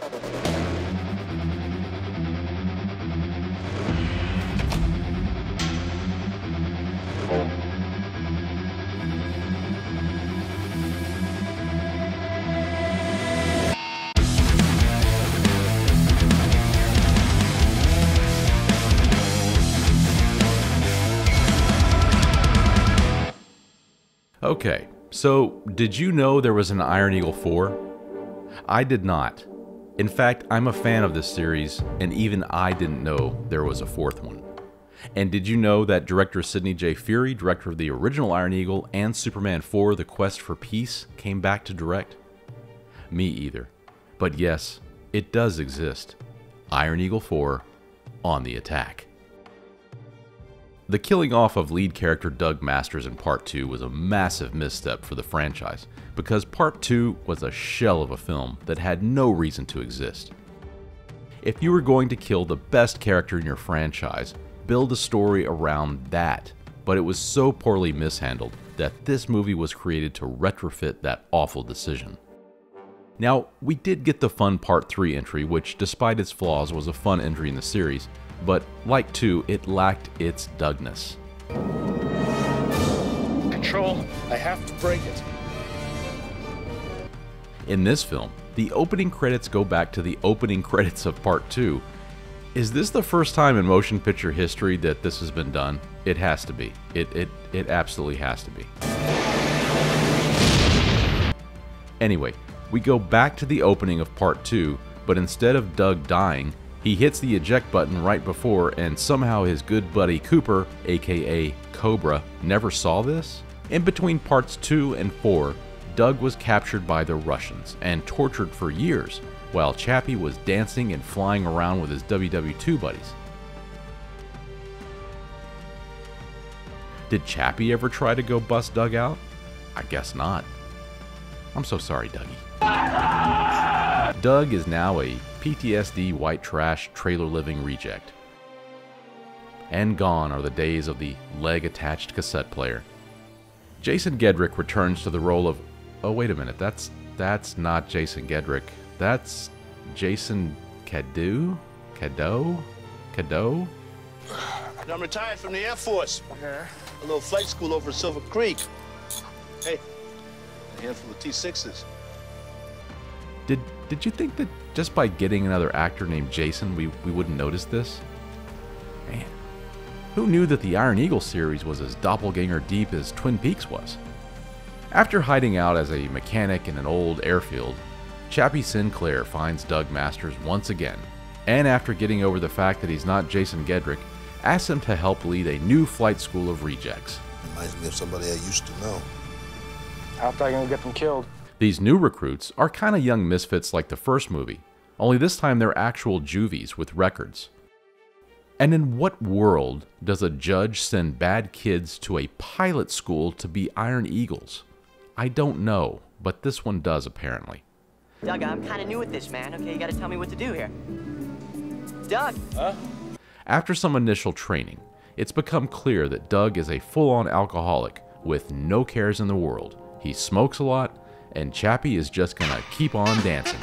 Okay, so did you know there was an Iron Eagle 4? I did not. In fact, I'm a fan of this series, and even I didn't know there was a fourth one. And did you know that director Sidney J. Furie, director of the original Iron Eagle and Superman 4: The Quest for Peace, came back to direct? Me either. But yes, it does exist. Iron Eagle 4 on the attack. The killing off of lead character Doug Masters in Part 2 was a massive misstep for the franchise, because Part 2 was a shell of a film that had no reason to exist. If you were going to kill the best character in your franchise, build a story around that, but it was so poorly mishandled that this movie was created to retrofit that awful decision. Now, we did get the fun Part 3 entry, which despite its flaws was a fun entry in the series, but like 2, it lacked its Dougness. Control, I have to break it. In this film, the opening credits go back to the opening credits of Part 2. Is this the first time in motion picture history that this has been done? It has to be. It absolutely has to be. Anyway, we go back to the opening of Part 2, but instead of Doug dying, he hits the eject button right before, and somehow his good buddy Cooper, aka Cobra, never saw this? In between Parts 2 and 4, Doug was captured by the Russians and tortured for years, while Chappie was dancing and flying around with his WW2 buddies. Did Chappie ever try to go bust Doug out? I guess not. I'm so sorry, Dougie. Doug is now a PTSD white trash trailer living reject. And gone are the days of the leg-attached cassette player. Jason Gedrick returns to the role of... Oh, wait a minute, that's not Jason Gedrick. That's Jason Cadeau? I'm retired from the Air Force. A little flight school over at Silver Creek. Hey, a handful of T6s. Did you think that just by getting another actor named Jason, we wouldn't notice this? Man, who knew that the Iron Eagle series was as doppelganger deep as Twin Peaks was? After hiding out as a mechanic in an old airfield, Chappie Sinclair finds Doug Masters once again, and after getting over the fact that he's not Jason Gedrick, asks him to help lead a new flight school of rejects. Reminds me of somebody I used to know. How are you gonna get them killed? These new recruits are kinda young misfits like the first movie, only this time they're actual juvies with records. And in what world does a judge send bad kids to a pilot school to be Iron Eagles? I don't know, but this one does apparently. Doug, I'm kinda new at this, man. Okay, you gotta tell me what to do here. Doug! Huh? After some initial training, it's become clear that Doug is a full-on alcoholic with no cares in the world. He smokes a lot, and Chappie is just gonna keep on dancing.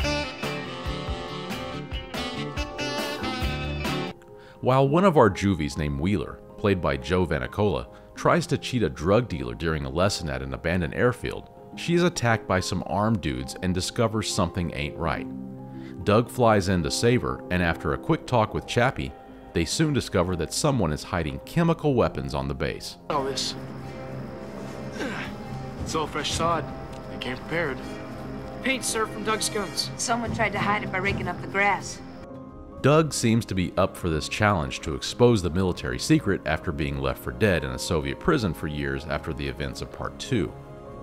While one of our juvies named Wheeler, played by Joe Vanicola, tries to cheat a drug dealer during a lesson at an abandoned airfield, she is attacked by some armed dudes and discovers something ain't right. Doug flies in to save her, and after a quick talk with Chappie, they soon discover that someone is hiding chemical weapons on the base. All this. It's all fresh sod. They came prepared. Paint, sir, from Doug's guns. Someone tried to hide it by raking up the grass. Doug seems to be up for this challenge to expose the military secret after being left for dead in a Soviet prison for years after the events of Part 2.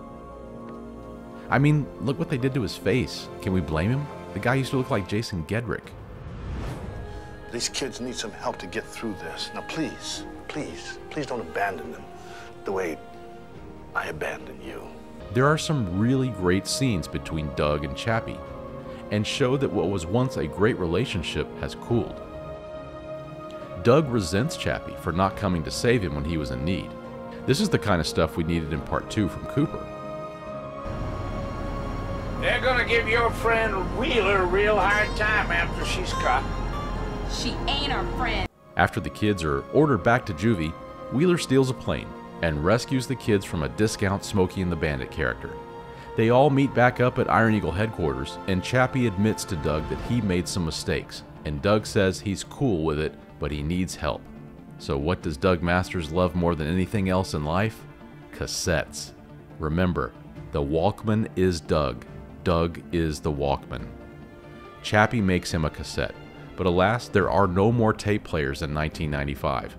I mean, look what they did to his face. Can we blame him? The guy used to look like Jason Gedrick. These kids need some help to get through this. Now, please, please, please don't abandon them the way I abandoned you. There are some really great scenes between Doug and Chappie, and show that what was once a great relationship has cooled. Doug resents Chappie for not coming to save him when he was in need. This is the kind of stuff we needed in Part 2 from Cooper. They're gonna give your friend Wheeler a real hard time after she's caught. She ain't our friend. After the kids are ordered back to juvie, Wheeler steals a plane and rescues the kids from a discount Smokey and the Bandit character. They all meet back up at Iron Eagle headquarters, and Chappie admits to Doug that he made some mistakes, and Doug says he's cool with it, but he needs help. So what does Doug Masters love more than anything else in life? Cassettes. Remember, the Walkman is Doug. Doug is the Walkman. Chappie makes him a cassette, but alas, there are no more tape players in 1995.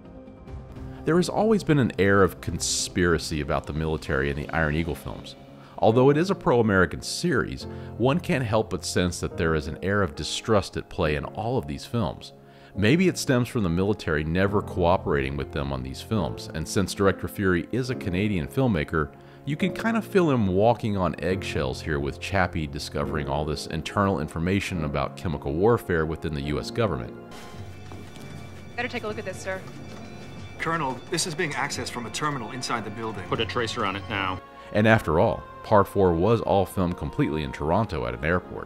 There has always been an air of conspiracy about the military in the Iron Eagle films. Although it is a pro-American series, one can't help but sense that there is an air of distrust at play in all of these films. Maybe it stems from the military never cooperating with them on these films, and since Director Fury is a Canadian filmmaker, you can kind of feel him walking on eggshells here with Chappie discovering all this internal information about chemical warfare within the US government. Better take a look at this, sir. Colonel, this is being accessed from a terminal inside the building. Put a tracer on it now. And after all, Part 4 was all filmed completely in Toronto at an airport.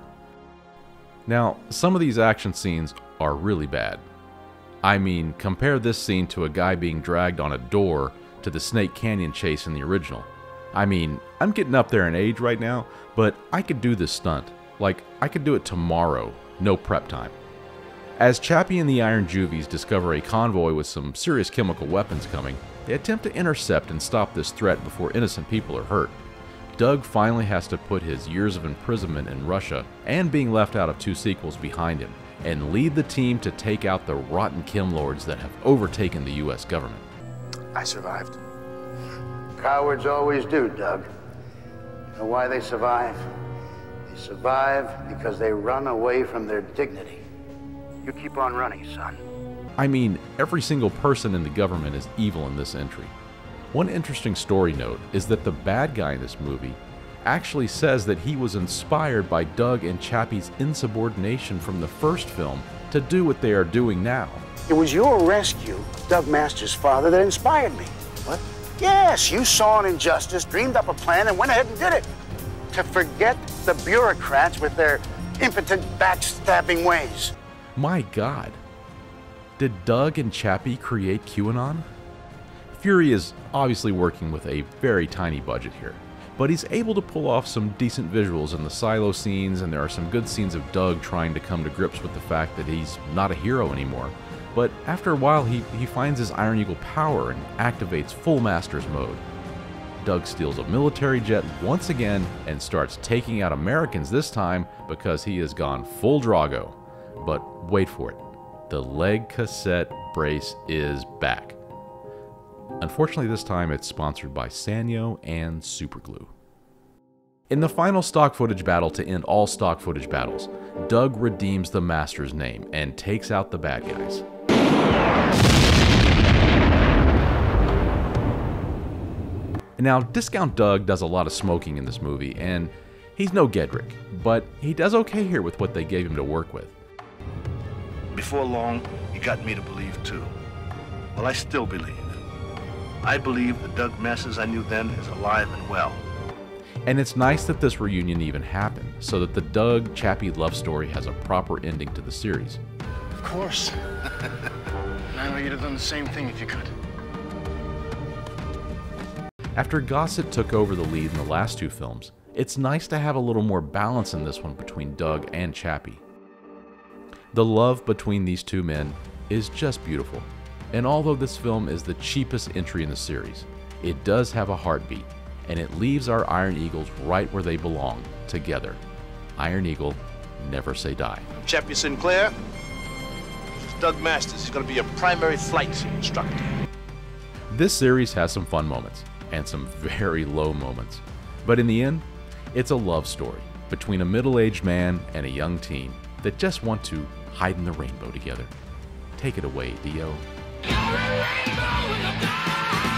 Now, some of these action scenes are really bad. I mean, compare this scene to a guy being dragged on a door to the Snake Canyon chase in the original. I mean, I'm getting up there in age right now, but I could do this stunt. Like, I could do it tomorrow, no prep time. As Chappie and the Iron Juvies discover a convoy with some serious chemical weapons coming, they attempt to intercept and stop this threat before innocent people are hurt. Doug finally has to put his years of imprisonment in Russia and being left out of 2 sequels behind him, and lead the team to take out the rotten chem lords that have overtaken the US government. I survived. Cowards always do, Doug. You know why they survive? They survive because they run away from their dignity. You keep on running, son. I mean, every single person in the government is evil in this entry. One interesting story note is that the bad guy in this movie actually says that he was inspired by Doug and Chappie's insubordination from the first film to do what they are doing now. It was your rescue, Doug Masters' father, that inspired me. What? Yes, you saw an injustice, dreamed up a plan, and went ahead and did it. To forget the bureaucrats with their impotent, backstabbing ways. My God. Did Doug and Chappie create QAnon? Fury is obviously working with a very tiny budget here, but he's able to pull off some decent visuals in the silo scenes, and there are some good scenes of Doug trying to come to grips with the fact that he's not a hero anymore. But after a while, he finds his Iron Eagle power and activates full Masters mode. Doug steals a military jet once again and starts taking out Americans this time because he has gone full Drago. But wait for it, the leg cassette brace is back. Unfortunately, this time it's sponsored by Sanyo and Superglue. In the final stock footage battle to end all stock footage battles, Doug redeems the Master's name and takes out the bad guys. Now, Discount Doug does a lot of smoking in this movie, and he's no Gedrick, but he does okay here with what they gave him to work with. Before long, you got me to believe too. Well, I still believe. I believe the Doug Masters I knew then is alive and well. And it's nice that this reunion even happened, so that the Doug Chappie love story has a proper ending to the series. Of course. I know you'd have done the same thing if you could. After Gossett took over the lead in the last 2 films, it's nice to have a little more balance in this one between Doug and Chappie. The love between these 2 men is just beautiful, and although this film is the cheapest entry in the series, it does have a heartbeat, and it leaves our Iron Eagles right where they belong, together. Iron Eagle, never say die. Chappie Sinclair, this is Doug Masters. He's going to be a primary flight instructor. This series has some fun moments, and some very low moments. But in the end, it's a love story between a middle-aged man and a young teen that just want to hide in the rainbow together. Take it away, Dio. You're a rainbow in the dark.